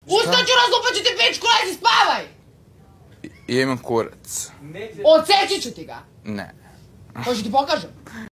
Ustaću, razlupat ću ti pičku, lezi spavaj! Ja imam kurac. Odseći ću ti ga. Ne. Hoću ti pokažem?